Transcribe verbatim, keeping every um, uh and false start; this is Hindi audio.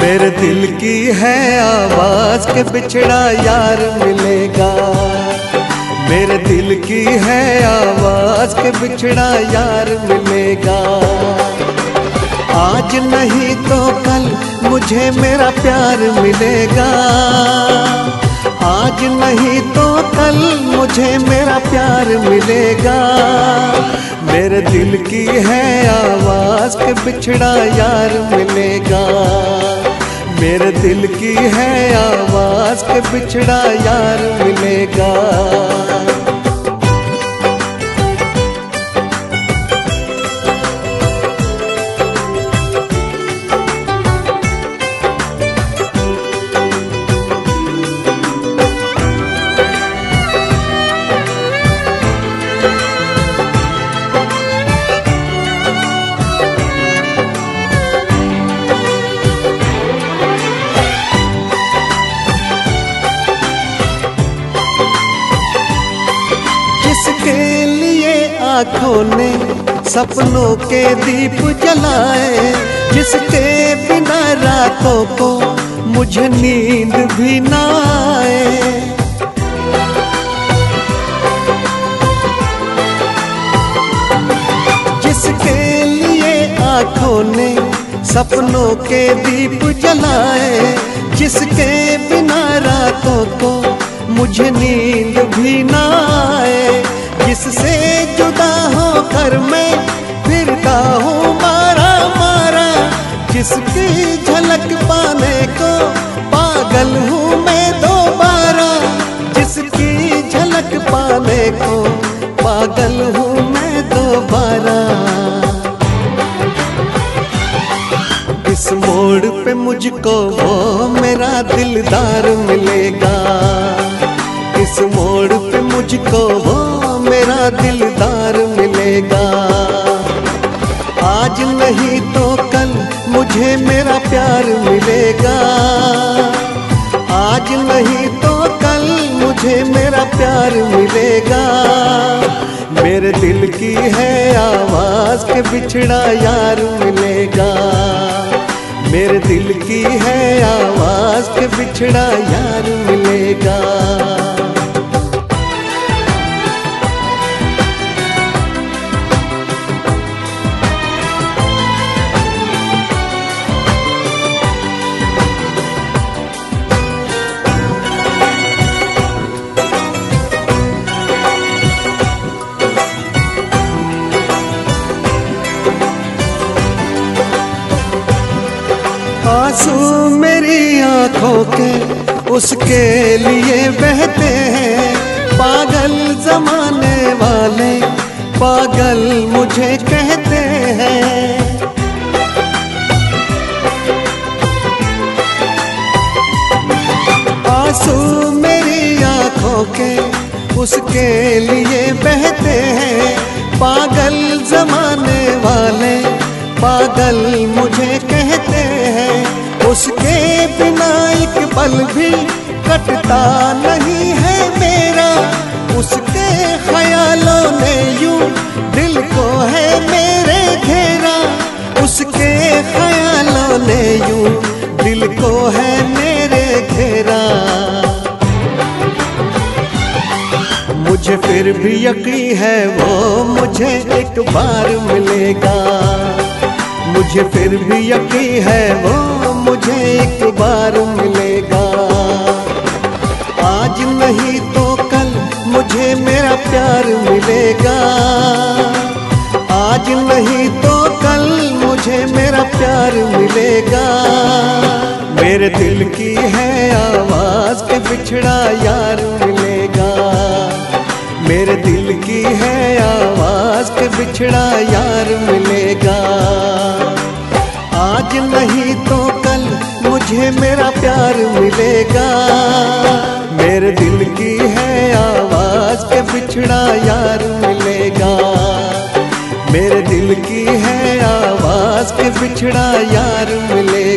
मेरे दिल की है आवाज के बिछड़ा यार मिलेगा। मेरे दिल की है आवाज के बिछड़ा यार मिलेगा। आज नहीं तो कल मुझे मेरा प्यार मिलेगा। आज नहीं तो कल मुझे मेरा प्यार मिलेगा। मेरे दिल की है आवाज के बिछड़ा यार मिलेगा। मेरे दिल की है आवाज के बिछड़ा यार मिलेगा। जिसके लिए आँखों ने सपनों के दीप जलाए, जिसके बिना रातों को मुझे नींद भी ना आए। जिसके लिए आँखों ने सपनों के दीप जलाए, जिसके बिना रातों को मुझे नींद भी ना आए। जिससे जुदा होकर मैं फिरता हूँ मारा मारा, जिसकी झलक पाने को पागल हूँ मैं दोबारा। जिसकी झलक पाने को पागल हूँ मैं दोबारा। इस मोड़ पे मुझको वो मेरा दिलदार मिलेगा। इस मोड़ पे मुझको वो मेरा दिलदार मिलेगा। आज नहीं तो कल मुझे मेरा प्यार मिलेगा। आज नहीं तो कल मुझे मेरा प्यार मिलेगा। मेरे दिल की है आवाज के बिछड़ा यार मिलेगा। मेरे दिल की है आवाज के बिछड़ा यार मिलेगा। आंसू मेरी आंखों के उसके लिए बहते हैं। पागल जमाने वाले पागल मुझे कहते हैं। आंसू मेरी आंखों के उसके लिए बहते हैं। पागल जमाने वाले पागल मुझे कहते हैं। उसके बिना एक पल भी कटता नहीं है मेरा। उसके ख्यालों ने यूं दिल को है मेरे घेरा। उसके ख्यालों ने यूं दिल को है मेरे घेरा। मुझे फिर भी यकीन है वो मुझे एक बार मिलेगा। मुझे फिर भी यकीन है वो मुझे एक बार मिलेगा। आज नहीं तो कल मुझे मेरा प्यार मिलेगा। आज नहीं तो कल मुझे मेरा प्यार मिलेगा। मेरे दिल की है आवाज के बिछड़ा यार मिलेगा। मेरे दिल की है आवाज के बिछड़ा यार मिलेगा। आज नहीं तो कल मुझे मेरा प्यार मिलेगा। मेरे दिल की है आवाज के बिछड़ा यार मिलेगा। मेरे दिल की है आवाज के बिछड़ा यार मिलेगा।